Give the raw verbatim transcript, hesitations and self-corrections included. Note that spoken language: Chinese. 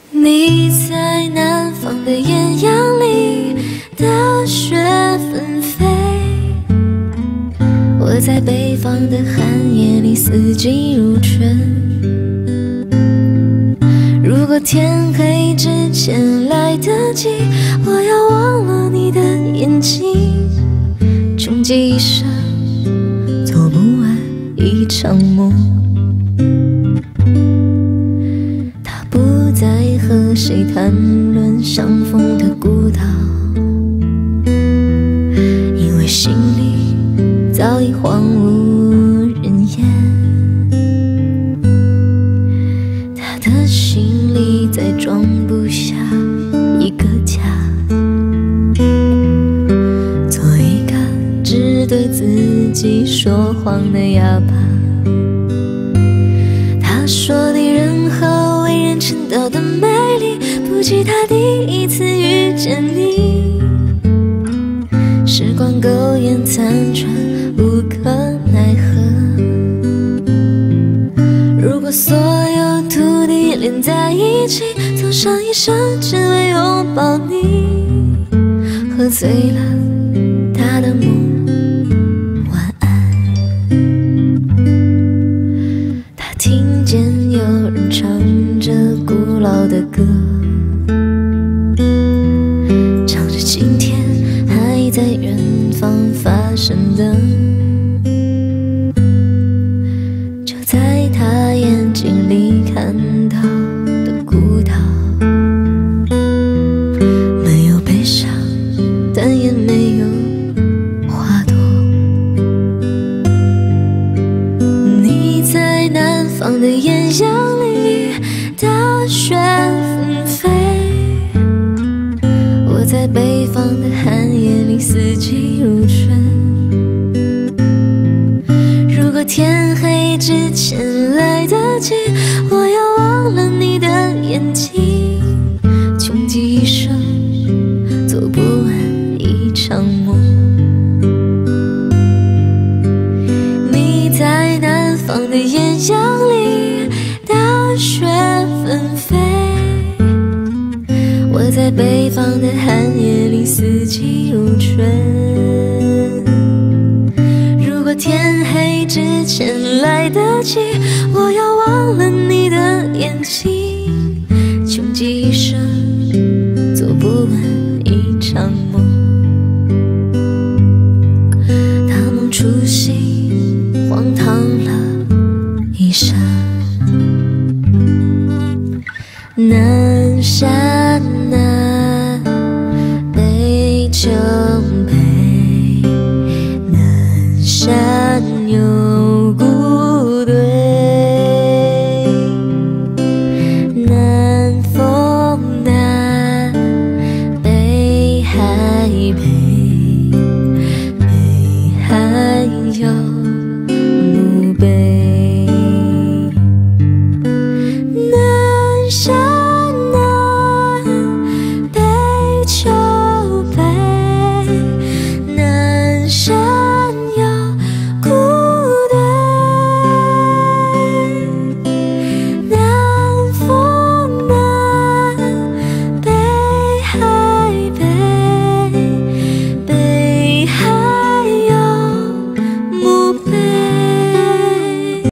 你在南方的艳阳里，大雪纷飞；我在北方的寒夜里，四季如春。如果天黑之前来得及，我要忘了你的眼睛，穷极一生做不完一场梦。他不再和谁谈论相逢的孤岛，因为心里早已荒无人烟。他的心里再装不下一个家，做一个只对自己说谎的哑巴。他说你任何为人称道的美丽，不及他第一次遇见你。时光苟延残喘，无可奈何。如果所有土地连在一起，走上一生只为拥抱你，喝醉了他的梦，晚安。他听见有人唱着古老的歌，唱着今天还在远方发生的。就在他眼睛里看到的孤岛，没有悲伤，但也没有花朵。你在南方的艳阳里，大雪纷飞；我在北方的寒夜里，四季如春。如果天黑之前来得及，我要忘了你的眼睛，穷极一生做不完一场梦。你在南方的艳阳里，大雪纷飞；我在北方的寒夜里，四季如春。如果天黑之前来得及，我要忘了你的眼睛，穷极一生做不完一场梦。大梦初醒，荒唐了一生。南山南